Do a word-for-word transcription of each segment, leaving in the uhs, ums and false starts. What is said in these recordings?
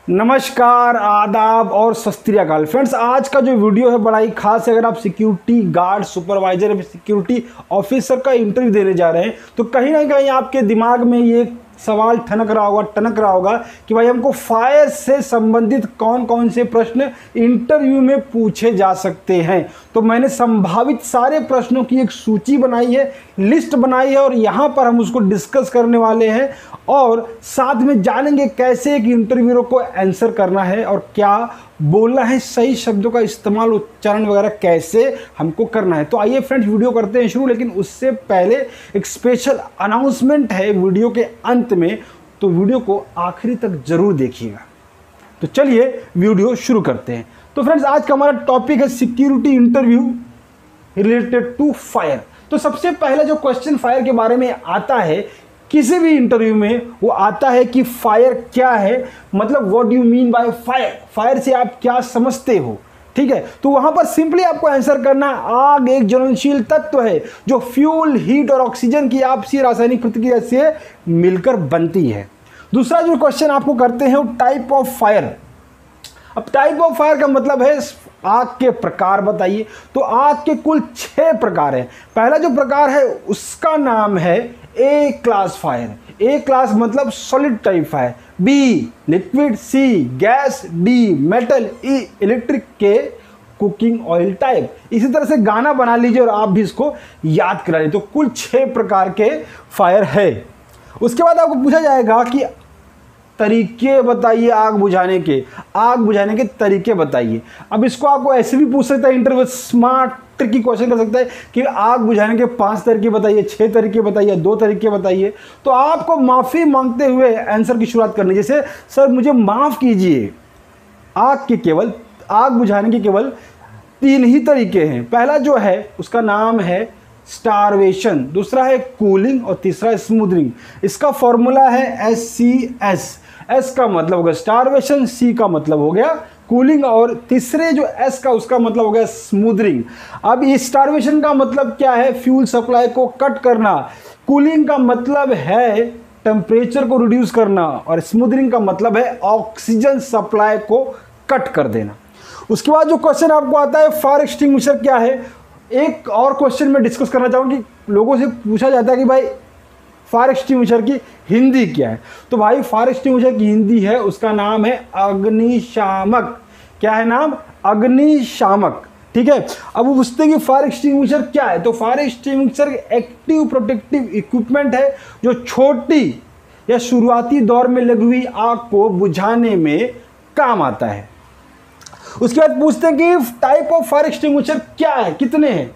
नमस्कार, आदाब और सत श्री अकाल फ्रेंड्स। आज का जो वीडियो है बड़ा ही खास है। अगर आप सिक्योरिटी गार्ड, सुपरवाइजर या सिक्योरिटी ऑफिसर का इंटरव्यू देने जा रहे हैं तो कहीं ना कहीं आपके दिमाग में ये सवाल ठनक रहा होगा टनक रहा होगा कि भाई हमको फायर से संबंधित कौन कौन से प्रश्न इंटरव्यू में पूछे जा सकते हैं। तो मैंने संभावित सारे प्रश्नों की एक सूची बनाई है, लिस्ट बनाई है और यहाँ पर हम उसको डिस्कस करने वाले हैं और साथ में जानेंगे कैसे एक इंटरव्यूअर को आंसर करना है और क्या बोलना है, सही शब्दों का इस्तेमाल, उच्चारण वगैरह कैसे हमको करना है। तो आइए फ्रेंड्स वीडियो करते हैं शुरू, लेकिन उससे पहले एक स्पेशल अनाउंसमेंट है वीडियो के अंत में, तो वीडियो को आखिरी तक जरूर देखिएगा। तो चलिए वीडियो शुरू करते हैं। तो फ्रेंड्स आज का हमारा टॉपिक है security interview related to fire. तो सबसे पहले जो क्वेश्चन फायर के बारे में आता है किसी भी इंटरव्यू में, वो आता है कि फायर क्या है, मतलब what do you mean by fire, fire से आप क्या समझते हो। ठीक है, तो वहां पर सिंपली आपको आंसर करना, आग एक ज्वलनशील तत्व है जो फ्यूल, हीट और ऑक्सीजन की आपसी रासायनिक प्रतिक्रिया से मिलकर बनती है। दूसरा जो क्वेश्चन आपको करते हैं वो टाइप ऑफ फायर। अब टाइप ऑफ फायर का मतलब है आग के प्रकार बताइए। तो आग के कुल छह प्रकार हैं। पहला जो प्रकार है उसका नाम है A class fire. A class मतलब solid type fire, B liquid, C gas, D metal, E electric, K cooking oil type. इसी तरह से गाना बना लीजिए और आप भी इसको याद करा लीजिए। तो कुल छह प्रकार के फायर है। उसके बाद आपको पूछा जाएगा कि तरीके बताइए आग बुझाने के, आग बुझाने के तरीके बताइए। अब इसको आपको ऐसे भी पूछ सकता है इंटरव्यू, स्मार्ट ट्रिकी क्वेश्चन कर सकता है कि आग बुझाने के पांच तरीके बताइए, छह तरीके बताइए, दो तरीके बताइए। तो आपको माफ़ी मांगते हुए आंसर की शुरुआत करनी, जैसे सर मुझे माफ़ कीजिए, आग के केवल आग बुझाने के केवल तीन ही तरीके हैं। पहला जो है उसका नाम है स्टारवेशन, दूसरा है कूलिंग और तीसरा है स्मूदरिंग। इसका फॉर्मूला है एस सी एस। एस का मतलब हो गया स्टारवेशन, सी का मतलब हो गया कूलिंग और तीसरे जो एस का उसका मतलब हो गया स्मूदरिंग। अब इस स्टारवेशन का मतलब क्या है, फ्यूल सप्लाई को कट करना। कूलिंग का मतलब है टेम्परेचर को रिड्यूस करना और स्मूदरिंग का मतलब है ऑक्सीजन सप्लाई को कट कर देना। उसके बाद जो क्वेश्चन आपको आता है फायर एक्सटिंग्विशर क्या है। एक और क्वेश्चन में डिस्कस करना चाहूँगा कि लोगों से पूछा जाता है कि भाई फायर एक्सटिंग्विशर की हिंदी क्या है। तो भाई फायर एक्सटिंग्विशर की हिंदी है, उसका नाम है अग्निशामक। क्या है नाम? अग्निशामक। ठीक है, अब वो पूछते हैं कि फायर एक्सटिंग्विशर क्या है। तो fire extinguisher active protective equipment है जो छोटी या शुरुआती दौर में लगी हुई आग को बुझाने में काम आता है। उसके बाद पूछते हैं कि टाइप ऑफ फायर एक्सटिंग्विशर क्या है, कितने हैं।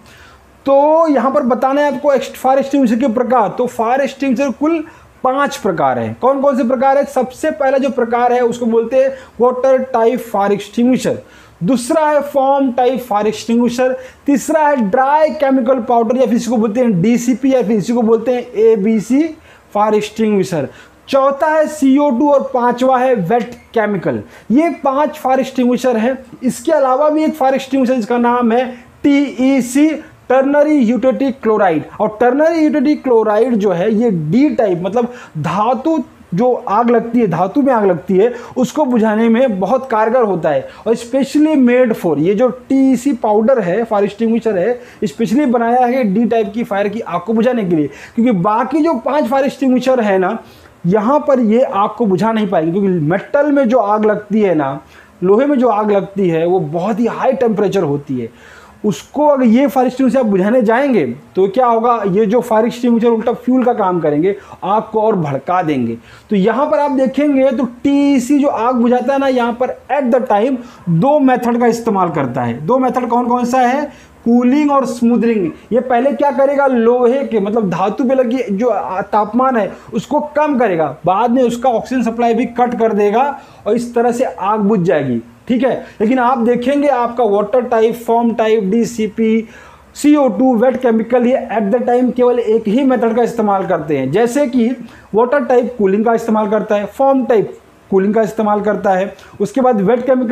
तो यहां पर बताना है आपको फायर एक्सटिंग्विशर के प्रकार। तो फायर एक्सटिंग्विशर कुल पांच प्रकार हैं। कौन कौन से प्रकार है? सबसे पहला जो प्रकार है उसको बोलते हैं वाटर टाइप फायर एक्सटिंग्विशर, दूसरा है फॉर्म टाइप फायर एक्सटिंग्विशर, तीसरा है ड्राई केमिकल पाउडर या फिर इसको बोलते हैं डी सी पी या फिर इसी को बोलते हैं A B C fire extinguisher, चौथा है सी ओ टू और पांचवा है वेट केमिकल। ये पांच फायर एक्सटिंग्विशर हैं। इसके अलावा भी एक फायर एक्सटिंग्विशर जिसका नाम है T E C, ternary eutectic chloride. और टर्नरी यूटेटिक क्लोराइड जो है ये डी टाइप मतलब धातु जो आग लगती है, धातु में आग लगती है, उसको बुझाने में बहुत कारगर होता है और स्पेशली मेड फॉर, ये जो टी ई सी पाउडर है, फायर एक्सटिंग्विशर है, स्पेशली बनाया है डी टाइप की फायर की आग को बुझाने के लिए। क्योंकि बाकी जो पांच फायर एक्सटिंग्विशर है ना, यहाँ पर ये आग को बुझा नहीं पाएंगे क्योंकि मेटल में जो आग लगती है ना, लोहे में जो आग लगती है वो बहुत ही हाई टेम्परेचर होती है। उसको अगर ये फायर एक्सटिंग्विशर आप बुझाने जाएंगे तो क्या होगा, ये जो फायर एक्सटिंग्विशर उल्टा फ्यूल का काम करेंगे, आग को और भड़का देंगे। तो यहाँ पर आप देखेंगे तो टी ई सी जो आग बुझाता है ना, यहाँ पर एट द टाइम दो मेथड का इस्तेमाल करता है। दो मेथड कौन कौन सा है? कूलिंग और स्मूदरिंग। ये पहले क्या करेगा, लोहे के मतलब धातु पे लगी जो तापमान है उसको कम करेगा, बाद में उसका ऑक्सीजन सप्लाई भी कट कर देगा और इस तरह से आग बुझ जाएगी। ठीक है, लेकिन आप देखेंगे आपका water type, foam type, D C P, C O two, wet chemical, ये एट द टाइम केवल एक ही मेथड का इस्तेमाल करते हैं। जैसे कि वाटर टाइप कूलिंग का इस्तेमाल करता है, फॉर्म टाइप कूलिंग का इस्तेमाल करता है, उसके बाद वेट केमिकल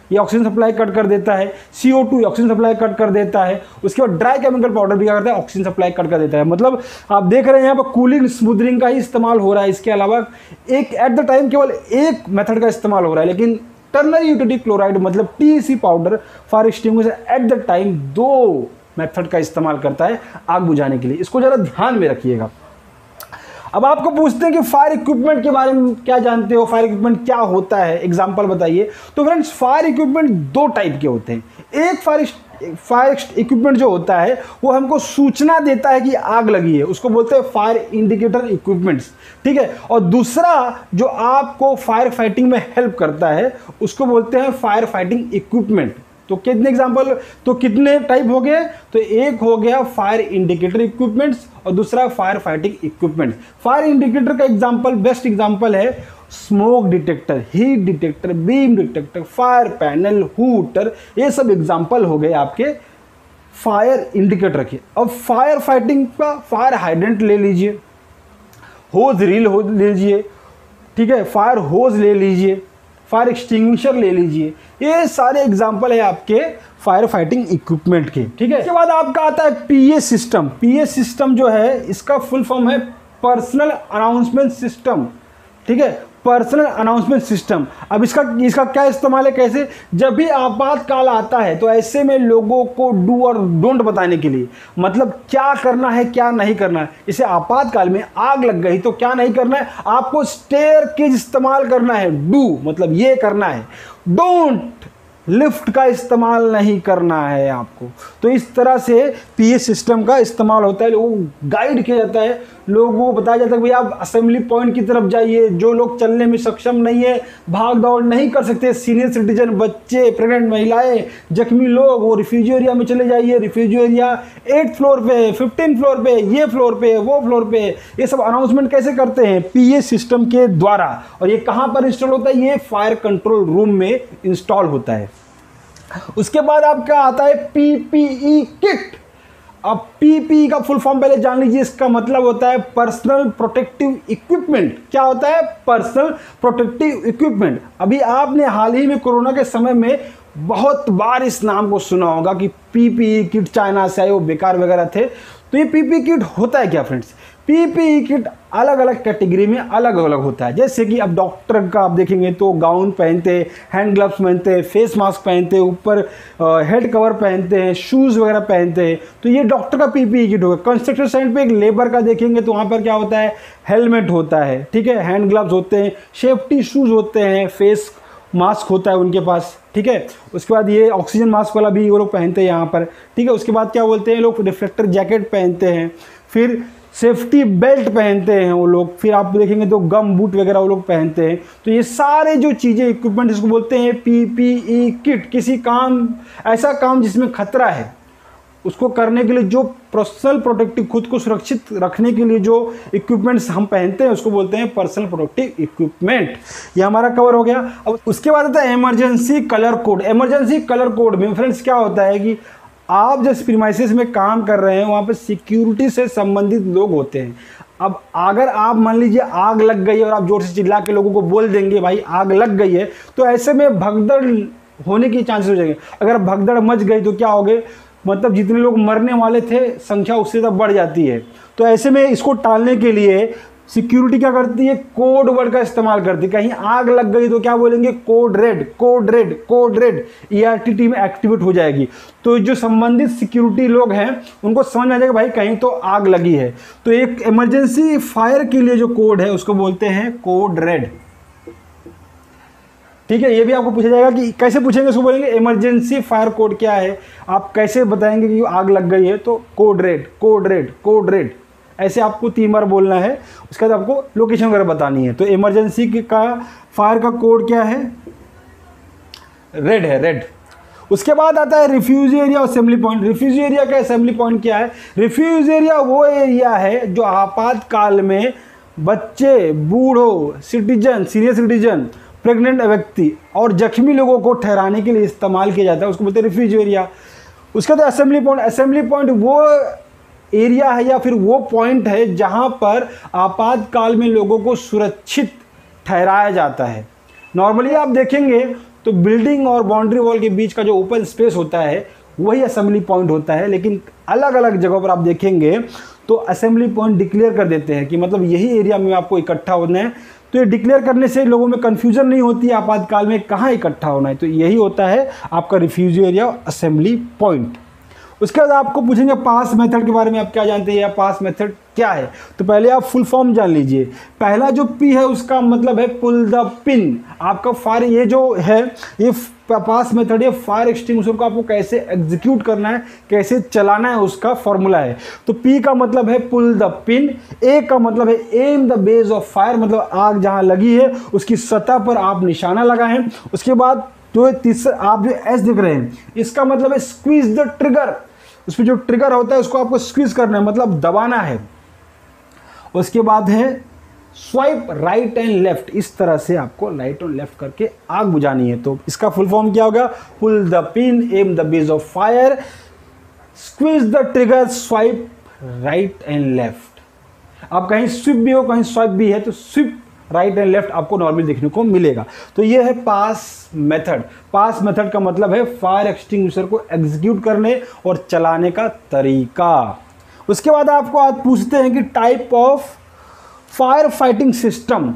ये ऑक्सीजन सप्लाई कट कर देता है। C O two oxygen supply cut कर देता है। उसके बाद ड्राई केमिकल पाउडर भी क्या करता है, ऑक्सीजन सप्लाई कट कर देता है। मतलब आप देख रहे हैं यहाँ पर कूलिंग स्मूदरिंग का ही इस्तेमाल हो रहा है, इसके अलावा एक एट द टाइम केवल एक मेथड का इस्तेमाल हो रहा है। लेकिन टर्नरी यूटिलिटी क्लोराइड मतलब T E C powder for extinguisher at the time दो मेथड का इस्तेमाल करता है आग बुझाने के लिए। इसको ज़रा ध्यान में रखिएगा। अब आपको पूछते हैं कि फायर इक्विपमेंट के बारे में क्या जानते हो, फायर इक्विपमेंट क्या होता है, एग्जांपल बताइए। तो फ्रेंड्स फायर इक्विपमेंट दो टाइप के होते हैं। एक फायर फायर इक्विपमेंट जो होता है वो हमको सूचना देता है कि आग लगी है, उसको बोलते हैं फायर इंडिकेटर इक्विपमेंट्स, ठीक है। और दूसरा जो आपको फायर फाइटिंग में हेल्प करता है उसको बोलते हैं फायर फाइटिंग इक्विपमेंट। तो कितने एग्जांपल, तो कितने टाइप हो गए, तो एक हो गया फायर इंडिकेटर इक्विपमेंट्स और दूसरा fire fighting equipment. Fire indicator का एग्जांपल, बेस्ट एग्जांपल है smoke detector, heat detector, beam detector, fire panel, hooter, ये सब एग्जांपल हो गए आपके फायर इंडिकेटर के। अब फायर फाइटिंग का फायर हाइडेंट ले लीजिए, होज रील हो लीजिए, ठीक है, फायर होज ले लीजिए, फायर एक्सटिंग्विशर ले लीजिए, ये सारे एग्जाम्पल है आपके फायर फाइटिंग इक्विपमेंट के, ठीक है। इसके बाद आपका आता है पीए सिस्टम। पीए सिस्टम जो है इसका फुल फॉर्म है पर्सनल अनाउंसमेंट सिस्टम, ठीक है, पर्सनल अनाउंसमेंट सिस्टम। अब इसका इसका क्या इस्तेमाल है, कैसे, जब भी आपातकाल आता है तो ऐसे में लोगों को डू और डोंट बताने के लिए, मतलब क्या करना है क्या नहीं करना है। इसे आपातकाल में आग लग गई तो क्या नहीं करना है, आपको स्टेयरकेज इस्तेमाल करना है, डू मतलब ये करना है, डोंट लिफ्ट का इस्तेमाल नहीं करना है आपको। तो इस तरह से पीए सिस्टम का इस्तेमाल होता है, लोगों को गाइड किया जाता है, लोगों को बताया जाता है कि भाई आप असेंबली पॉइंट की तरफ जाइए, जो लोग चलने में सक्षम नहीं है, भाग दौड़ नहीं कर सकते, सीनियर सिटीजन, बच्चे, प्रेग्नेंट महिलाएं, जख्मी लोग, वो रिफ्यूजी एरिया में चले जाइए, रिफ्यूजी एरिया एट फ्लोर पे, फिफ्टीन फ्लोर पे, ये फ्लोर पे, वो फ्लोर पे। ये सब अनाउंसमेंट कैसे करते हैं, पीए सिस्टम के द्वारा। और ये कहाँ पर इंस्टॉल होता है, ये फायर कंट्रोल रूम में इंस्टॉल होता है। उसके बाद आपका आता है पीपीई किट। अब पीपीई का फुल फॉर्म पहले जान लीजिए, इसका मतलब होता है पर्सनल प्रोटेक्टिव इक्विपमेंट। क्या होता है, पर्सनल प्रोटेक्टिव इक्विपमेंट। अभी आपने हाल ही में कोरोना के समय में बहुत बार इस नाम को सुना होगा कि पीपीई किट चाइना से आए, वो बेकार वगैरह थे। तो ये पीपीई किट होता है क्या फ्रेंड्स, पीपीई किट अलग अलग कैटेगरी में अलग अलग होता है। जैसे कि अब डॉक्टर का आप देखेंगे तो गाउन पहनते हैं, हैंड ग्लव्स पहनते हैं, फेस मास्क पहनते हैं, ऊपर हेड कवर पहनते हैं, शूज़ वगैरह पहनते हैं, तो ये डॉक्टर का पीपीई किट होगा। कंस्ट्रक्शन साइट पे एक लेबर का देखेंगे तो वहाँ पर क्या होता है, हेलमेट होता है, ठीक है, हैंड ग्लव्स होते हैं, सेफ्टी शूज़ होते हैं, फेस मास्क होता है उनके पास, ठीक है। उसके बाद ये ऑक्सीजन मास्क वाला भी वो लोग पहनते हैं यहाँ पर, ठीक है। उसके बाद क्या बोलते हैं लोग, रिफ्लेक्टर जैकेट पहनते हैं, फिर सेफ्टी बेल्ट पहनते हैं वो लोग, फिर आप देखेंगे तो गम बूट वगैरह वो लोग पहनते हैं। तो ये सारे जो चीज़ें इक्विपमेंट इसको बोलते हैं पीपीई किट। किसी काम, ऐसा काम जिसमें खतरा है उसको करने के लिए जो पर्सनल प्रोटेक्टिव, खुद को सुरक्षित रखने के लिए जो इक्विपमेंट्स हम पहनते हैं उसको बोलते हैं पर्सनल प्रोटेक्टिव इक्विपमेंट। ये हमारा कवर हो गया। अब उसके बाद आता है emergency colour code. Emergency colour code में फ्रेंड्स क्या होता है कि आप जिस प्रीमाइसेस में काम कर रहे हैं वहाँ पे सिक्योरिटी से संबंधित लोग होते हैं। अब अगर आप मान लीजिए आग लग गई और आप जोर से चिल्ला के लोगों को बोल देंगे भाई आग लग गई है, तो ऐसे में भगदड़ होने की चांसेस हो जाएंगे। अगर भगदड़ मच गई तो क्या होगे, मतलब जितने लोग मरने वाले थे संख्या उससे ज़्यादा बढ़ जाती है। तो ऐसे में इसको टालने के लिए सिक्योरिटी क्या करती है, कोड वर्ड का इस्तेमाल करती है। कहीं आग लग गई तो क्या बोलेंगे, code red, code red, code red, ERT में एक्टिवेट हो जाएगी। तो जो संबंधित सिक्योरिटी लोग हैं उनको समझ में आ जाएगा भाई कहीं तो आग लगी है। तो एक इमरजेंसी फायर के लिए जो कोड है उसको बोलते हैं कोड रेड, ठीक है। ये भी आपको पूछा जाएगा कि कैसे पूछेंगे, उसको बोलेंगे इमरजेंसी फायर कोड क्या है, आप कैसे बताएंगे कि आग लग गई है, तो code red, code red, code red, ऐसे आपको तीन बार बोलना है। उसके बाद आपको लोकेशन वगैरह बतानी है। तो इमरजेंसी का फायर का कोड क्या है, रेड है, रेड। उसके बाद आता है रिफ्यूजी एरिया और असेंबली पॉइंट। रिफ्यूजी एरिया का असेंबली पॉइंट क्या है, रिफ्यूजी एरिया वो एरिया है जो आपातकाल में बच्चे, बूढ़ों, सिटीजन, सीनियर सिटीजन, प्रेग्नेंट व्यक्ति और जख्मी लोगों को ठहराने के लिए इस्तेमाल किया जाता है, उसको बोलते हैं रिफ्यूजी एरिया। उसके बाद असेंबली पॉइंट। असेंबली पॉइंट वो एरिया है या फिर वो पॉइंट है जहां पर आपातकाल में लोगों को सुरक्षित ठहराया जाता है। नॉर्मली आप देखेंगे तो बिल्डिंग और बाउंड्री वॉल के बीच का जो ओपन स्पेस होता है वही असेंबली पॉइंट होता है। लेकिन अलग अलग जगहों पर आप देखेंगे तो असेंबली पॉइंट डिक्लेयर कर देते हैं कि मतलब यही एरिया में आपको इकट्ठा होना है। तो ये डिक्लेयर करने से लोगों में कन्फ्यूजन नहीं होती है आपातकाल में कहाँ इकट्ठा होना है। तो यही होता है आपका रिफ्यूजी एरिया, असेंबली पॉइंट। उसके बाद आपको पूछेंगे पास मेथड के बारे में, आप क्या जानते हैं या पास मेथड क्या है। तो पहले आप फुल फॉर्म जान लीजिए। पहला जो पी है उसका मतलब है पुल द पिन। आपका फायर, ये जो है ये पास मेथड है, फायर एक्सटिंग्विशर को आपको कैसे एग्जीक्यूट करना है, कैसे चलाना है, उसका फॉर्मूला है। तो पी का मतलब है पुल द पिन, ए का मतलब है aim the base of fire, मतलब आग जहां लगी है उसकी सतह पर आप निशाना लगाएं। उसके बाद तो तीसरा आप जो एस दिख रहे हैं इसका मतलब है स्क्वीज द ट्रिगर। उसमें जो ट्रिगर होता है उसको आपको स्क्वीज करना है, मतलब दबाना है। उसके बाद है स्वाइप राइट एंड लेफ्ट, इस तरह से आपको राइट और लेफ्ट करके आग बुझानी है। तो इसका फुल फॉर्म क्या होगा, pull the pin, aim the base of fire, squeeze the trigger, swipe right and left. आप कहीं स्विप भी हो कहीं स्वाइप भी है तो स्विप राइट एंड लेफ्ट आपको नॉर्मली देखने को मिलेगा। तो ये है पास मेथड। पास मेथड का मतलब है फायर एक्सटिंग्विशर को एग्जीक्यूट करने और चलाने का तरीका। उसके बाद आपको आज पूछते हैं कि type of fire fighting system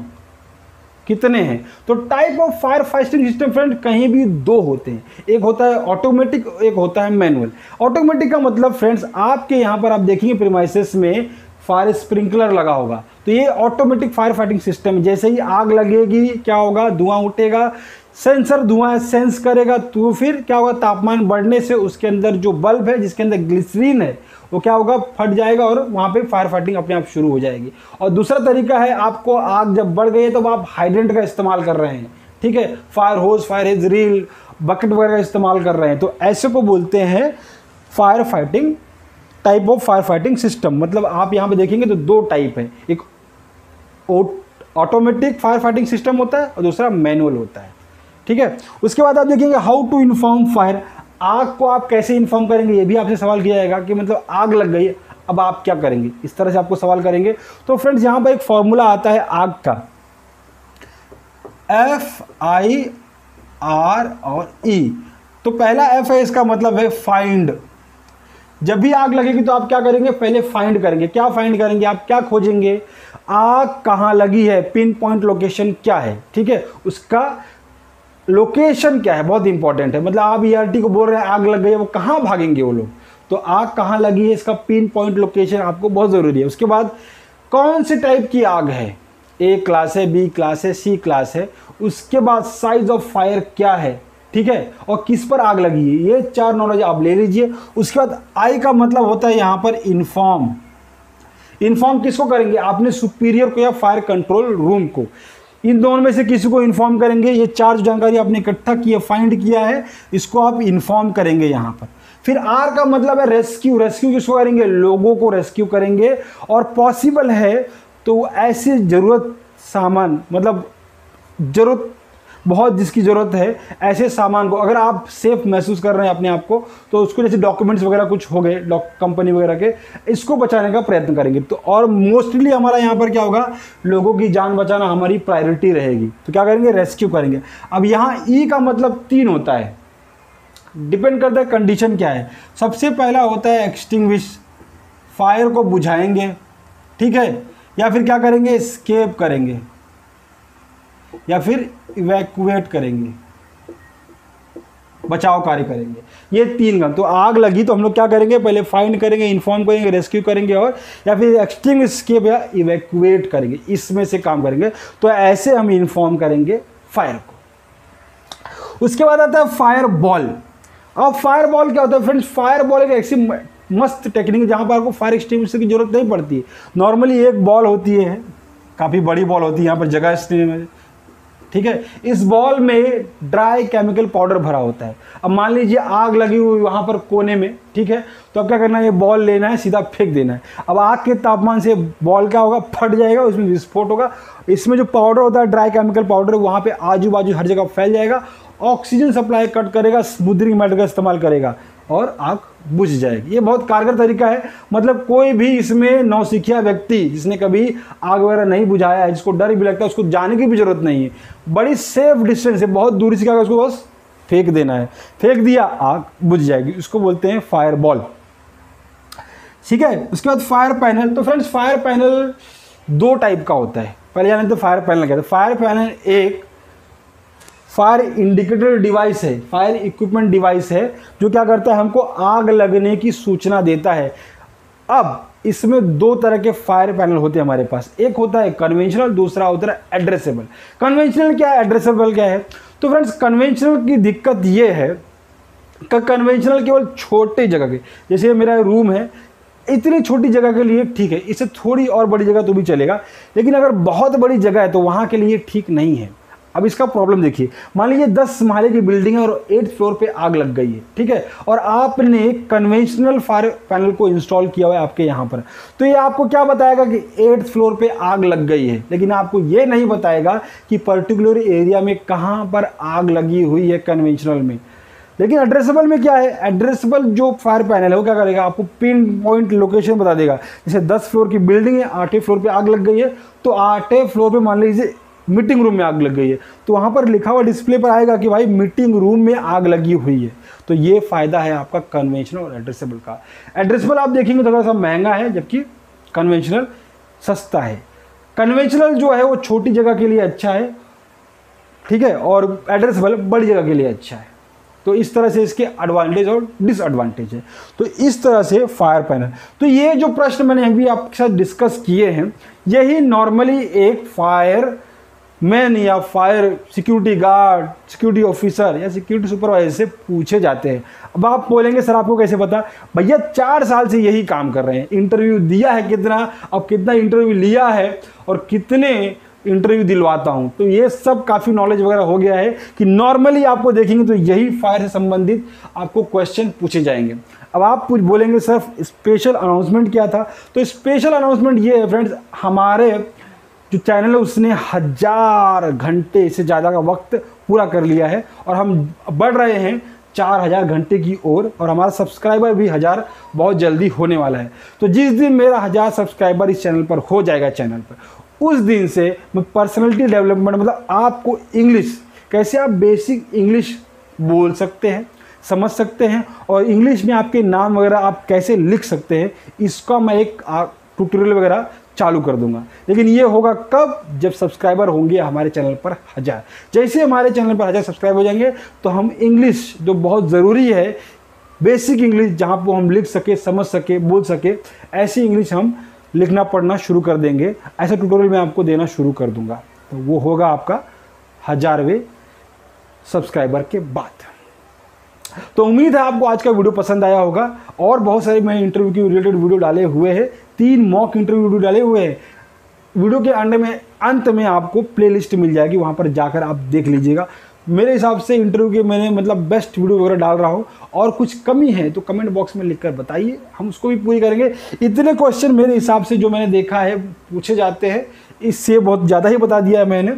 कितने हैं। तो type of fire fighting system friend कहीं भी दो होते हैं, एक होता है ऑटोमेटिक, एक होता है मैनुअल। ऑटोमेटिक का मतलब फ्रेंड्स आपके यहाँ पर आप देखेंगे प्रीमाइसेस में फायर स्प्रिंकलर लगा होगा, तो ये ऑटोमेटिक फायर फाइटिंग सिस्टम। जैसे ही आग लगेगी क्या होगा, धुआं उठेगा, सेंसर धुआं सेंस करेगा, तो फिर क्या होगा, तापमान बढ़ने से उसके अंदर जो बल्ब है जिसके अंदर ग्लिसरीन है वो क्या होगा, फट जाएगा और वहाँ पे फायर फाइटिंग अपने आप शुरू हो जाएगी। और दूसरा तरीका है, आपको आग जब बढ़ गई है तो आप हाइड्रेंट का इस्तेमाल कर रहे हैं, ठीक है, fire hose, fire hose, reel, bucket वगैरह का इस्तेमाल कर रहे हैं, तो ऐसे को बोलते हैं fire fighting, type of fire fighting system. मतलब आप यहाँ पे देखेंगे तो दो टाइप है, एक ऑटोमेटिक फायर फाइटिंग सिस्टम होता है और दूसरा मैनुअल होता है, ठीक है। उसके बाद आप देखेंगे हाउ टू इन्फॉर्म फायर, आग को आप कैसे इन्फॉर्म करेंगे, ये भी आपसे सवाल किया जाएगा कि मतलब आग लग गई अब आप क्या करेंगे, इस तरह से आपको सवाल करेंगे। तो फ्रेंड्स यहाँ पर एक फॉर्मूला आता है आग का, एफ आई आर और ई। तो पहला एफ है, इसका मतलब है फाइंड। जब भी आग लगेगी तो आप क्या करेंगे, पहले फाइंड करेंगे। क्या फाइंड करेंगे, आप क्या खोजेंगे, आग कहाँ लगी है, पिन पॉइंट लोकेशन क्या है, ठीक है, उसका लोकेशन क्या है, बहुत इंपॉर्टेंट है। मतलब आप ई आर टी को बोल रहे हैं आग लग गई है, वो कहाँ भागेंगे वो लोग, तो आग कहाँ लगी है इसका पिन पॉइंट लोकेशन आपको बहुत ज़रूरी है। उसके बाद कौन से टाइप की आग है, ए क्लास है, बी क्लास है, सी क्लास है। उसके बाद साइज ऑफ फायर क्या है, ठीक है, और किस पर आग लगी है, ये चार नॉलेज आप ले लीजिए। उसके बाद आई का मतलब होता है यहाँ पर इन्फॉर्म। इन्फॉर्म किसको करेंगे, आपने सुपीरियर को या फायर कंट्रोल रूम को, इन दोनों में से किसी को इन्फॉर्म करेंगे। ये चार जानकारी आपने इकट्ठा की है, फाइंड किया है, इसको आप इन्फॉर्म करेंगे यहाँ पर। फिर आर का मतलब है रेस्क्यू। रेस्क्यू किसको करेंगे, लोगों को रेस्क्यू करेंगे। और पॉसिबल है तो ऐसे ज़रूरत सामान, मतलब ज़रूरत बहुत जिसकी ज़रूरत है ऐसे सामान को, अगर आप सेफ महसूस कर रहे हैं अपने आप को, तो उसको जैसे डॉक्यूमेंट्स वगैरह कुछ हो गए कंपनी वगैरह के, इसको बचाने का प्रयत्न करेंगे। तो और मोस्टली हमारा यहाँ पर क्या होगा, लोगों की जान बचाना हमारी प्रायोरिटी रहेगी, तो क्या करेंगे, रेस्क्यू करेंगे। अब यहाँ ई का मतलब तीन होता है, डिपेंड करता है कंडीशन क्या है। सबसे पहला होता है एक्सटिंग्विश, फायर को बुझाएंगे, ठीक है, या फिर क्या करेंगे, एस्केप करेंगे, या फिर इवैक्यूएट करेंगे, बचाव कार्य करेंगे। ये तीन काम। तो आग लगी तो हम लोग क्या करेंगे, पहले फाइंड करेंगे, इन्फॉर्म करेंगे, रेस्क्यू करेंगे, और या फिर एक्सटिंग एस्केप या इवैक्यूएट करेंगे, इसमें से काम करेंगे। तो ऐसे हम इन्फॉर्म करेंगे फायर को। उसके बाद आता है फायर बॉल। अब फायर बॉल क्या होता है फ्रेंड्स, फायर बॉल एक ऐसी मस्त टेक्निक जहाँ पर आपको फायर एक्सटिंग्विशर की जरूरत नहीं पड़ती। नॉर्मली एक बॉल होती है, काफ़ी बड़ी बॉल होती है, यहाँ पर जगह इसलिए में, ठीक है। इस बॉल में ड्राई केमिकल पाउडर भरा होता है। अब मान लीजिए आग लगी हुई वहाँ पर कोने में, ठीक है, तो अब क्या करना है, ये बॉल लेना है, सीधा फेंक देना है। अब आग के तापमान से बॉल क्या होगा, फट जाएगा, उसमें विस्फोट होगा। इसमें जो पाउडर होता है, ड्राई केमिकल पाउडर, वहाँ पे आजू बाजू हर जगह फैल जाएगा, ऑक्सीजन सप्लाई कट करेगा, स्मूदरिंग मैटर का इस्तेमाल करेगा और आग बुझ जाएगी। ये बहुत कारगर तरीका है, मतलब कोई भी इसमें नौसिखिया व्यक्ति जिसने कभी आग वगैरह नहीं बुझाया है, जिसको डर भी लगता है, उसको जाने की भी जरूरत नहीं है। बड़ी सेफ डिस्टेंस से, बहुत दूरी से क्या उसको बस फेंक देना है, फेंक दिया आग बुझ जाएगी। उसको बोलते हैं फायर बॉल, ठीक है। उसके बाद फायर पैनल। तो फ्रेंड्स फायर पैनल दो टाइप का होता है। पहले जाने तो फायर पैनल क्या है। फायर पैनल एक फायर इंडिकेटर डिवाइस है, फायर इक्विपमेंट डिवाइस है, जो क्या करता है, हमको आग लगने की सूचना देता है। अब इसमें दो तरह के फायर पैनल होते हैं हमारे पास, एक होता है कन्वेंशनल, दूसरा होता है एड्रेसेबल। कन्वेंशनल क्या है, एड्रेसेबल क्या है? तो फ्रेंड्स कन्वेंशनल की दिक्कत ये है कि कन्वेंशनल केवल छोटे जगह के, जैसे मेरा रूम है, इतनी छोटी जगह के लिए ठीक है, इससे थोड़ी और बड़ी जगह तो भी चलेगा, लेकिन अगर बहुत बड़ी जगह है तो वहाँ के लिए ठीक नहीं है। अब इसका प्रॉब्लम देखिए, मान लीजिए दस माले की बिल्डिंग है और एट फ्लोर पे आग लग गई है, ठीक है, और आपने कन्वेंशनल फायर पैनल को इंस्टॉल किया हुआ है आपके यहाँ पर, तो ये आपको क्या बताएगा कि एट फ्लोर पे आग लग गई है, लेकिन आपको ये नहीं बताएगा कि पर्टिकुलर एरिया में कहाँ पर आग लगी हुई है कन्वेंशनल में। लेकिन एड्रेसेबल में क्या है, एड्रेसेबल जो फायर पैनल है वो क्या करेगा, आपको पिन पॉइंट लोकेशन बता देगा। जैसे दस फ्लोर की बिल्डिंग है, आठवें फ्लोर पे आग लग गई है, तो आठवें फ्लोर पे मान लीजिए मीटिंग रूम में आग लग गई है, तो वहाँ पर लिखा हुआ डिस्प्ले पर आएगा कि भाई मीटिंग रूम में आग लगी हुई है। तो ये फ़ायदा है आपका कन्वेंशनल और एड्रेसेबल का। एड्रेसेबल आप देखेंगे तो थोड़ा सा महंगा है, जबकि कन्वेंशनल सस्ता है। कन्वेंशनल जो है वो छोटी जगह के लिए अच्छा है, ठीक है, और एड्रेसेबल बड़ी जगह के लिए अच्छा है। तो इस तरह से इसके एडवांटेज और डिसएडवांटेज है। तो इस तरह से फायर पैनल, तो ये जो प्रश्न मैंने अभी आपके साथ डिस्कस किए हैं, यही नॉर्मली एक फायर मैन या fire security guard, security officer या सिक्योरिटी सुपरवाइजर से पूछे जाते हैं। अब आप बोलेंगे सर आपको कैसे पता? भैया चार साल से यही काम कर रहे हैं, इंटरव्यू दिया है कितना, अब कितना इंटरव्यू लिया है और कितने इंटरव्यू दिलवाता हूं, तो ये सब काफ़ी नॉलेज वगैरह हो गया है कि नॉर्मली आपको देखेंगे तो यही फायर से संबंधित आपको क्वेश्चन पूछे जाएंगे। अब आप कुछ बोलेंगे सर स्पेशल अनाउंसमेंट क्या था? तो स्पेशल अनाउंसमेंट ये है फ्रेंड्स, हमारे जो चैनल है उसने हजार घंटे से ज़्यादा का वक्त पूरा कर लिया है और हम बढ़ रहे हैं चार हज़ार घंटे की ओर, और हमारा सब्सक्राइबर भी हज़ार बहुत जल्दी होने वाला है। तो जिस दिन मेरा हज़ार सब्सक्राइबर इस चैनल पर हो जाएगा चैनल पर, उस दिन से मैं पर्सनैलिटी डेवलपमेंट, मतलब आपको इंग्लिश कैसे आप बेसिक इंग्लिश बोल सकते हैं, समझ सकते हैं, और इंग्लिश में आपके नाम वगैरह आप कैसे लिख सकते हैं, इसका मैं एक ट्यूटोरियल वगैरह चालू कर दूंगा। लेकिन ये होगा कब? जब सब्सक्राइबर होंगे हमारे चैनल पर हज़ार। जैसे हमारे चैनल पर हज़ार सब्सक्राइबर हो जाएंगे तो हम इंग्लिश जो बहुत ज़रूरी है, बेसिक इंग्लिश जहाँ पर हम लिख सके, समझ सके, बोल सके, ऐसी इंग्लिश हम लिखना पढ़ना शुरू कर देंगे। ऐसा ट्यूटोरियल मैं आपको देना शुरू कर दूंगा। तो वो होगा आपका हज़ारवें सब्सक्राइबर के बाद। तो उम्मीद है आपको आज का वीडियो पसंद आया होगा। और बहुत सारे मैं इंटरव्यू के रिलेटेड वीडियो डाले हुए हैं, तीन मॉक इंटरव्यू वीडियो डाले हुए हैं। वीडियो के अंत में अंत में आपको प्लेलिस्ट मिल जाएगी, वहाँ पर जाकर आप देख लीजिएगा। मेरे हिसाब से इंटरव्यू के मैंने मतलब बेस्ट वीडियो वगैरह डाल रहा हूँ, और कुछ कमी है तो कमेंट बॉक्स में लिखकर बताइए, हम उसको भी पूरी करेंगे। इतने क्वेश्चन मेरे हिसाब से जो मैंने देखा है पूछे जाते हैं, इससे बहुत ज़्यादा ही बता दिया है मैंने।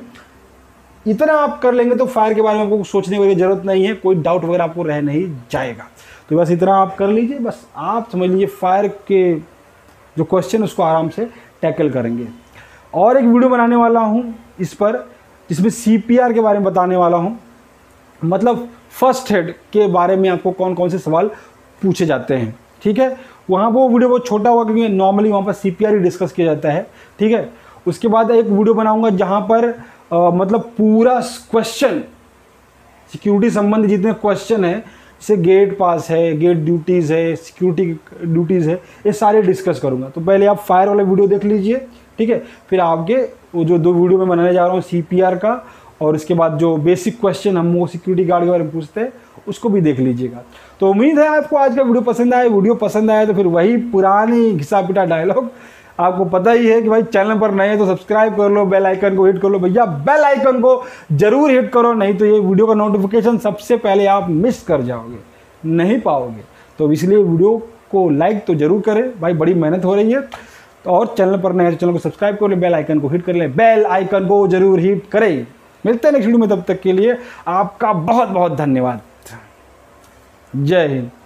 इतना आप कर लेंगे तो फायर के बारे में आपको सोचने की ज़रूरत नहीं है, कोई डाउट वगैरह आपको रह नहीं जाएगा। तो बस इतना आप कर लीजिए, बस आप समझ लीजिए फायर के जो क्वेश्चन उसको आराम से टैकल करेंगे। और एक वीडियो बनाने वाला हूँ इस पर, जिसमें सी पी आर के बारे में बताने वाला हूँ, मतलब फर्स्ट एड के बारे में आपको कौन कौन से सवाल पूछे जाते हैं, ठीक है। वहाँ वो वीडियो बहुत छोटा हुआ क्योंकि नॉर्मली वहाँ पर सी पी आर ही डिस्कस किया जाता है, ठीक है। उसके बाद एक वीडियो बनाऊँगा जहाँ पर आ, मतलब पूरा क्वेश्चन सिक्योरिटी संबंधी जितने क्वेश्चन है, जैसे गेट पास है, गेट ड्यूटीज़ है, सिक्योरिटी ड्यूटीज़ है, ये सारे डिस्कस करूँगा। तो पहले आप फायर वाला वीडियो देख लीजिए, ठीक है, फिर आपके वो जो दो वीडियो में बनाने जा रहा हूँ सी पी आर का, और इसके बाद जो बेसिक क्वेश्चन हम वो सिक्योरिटी गार्ड के बारे में पूछते हैं उसको भी देख लीजिएगा। तो उम्मीद है आपको आज का वीडियो पसंद आए। वीडियो पसंद आया तो फिर वही पुरानी घिसा पिटा डायलॉग, आपको पता ही है कि भाई चैनल पर नए हैं तो सब्सक्राइब कर लो, बेल आइकन को हिट कर लो। भैया बेल आइकन को जरूर हिट करो, नहीं तो ये वीडियो का नोटिफिकेशन सबसे पहले आप मिस कर जाओगे, नहीं पाओगे। तो इसलिए वीडियो को लाइक तो जरूर करें भाई, बड़ी मेहनत हो रही है। तो और चैनल पर नए हैं तो चैनल को सब्सक्राइब कर ले, बेल आइकन को हिट कर ले, बेल आइकन को जरूर हिट करें। मिलते हैं नेक्स्ट वीडियो में, तब तक के लिए आपका बहुत बहुत धन्यवाद। जय हिंद।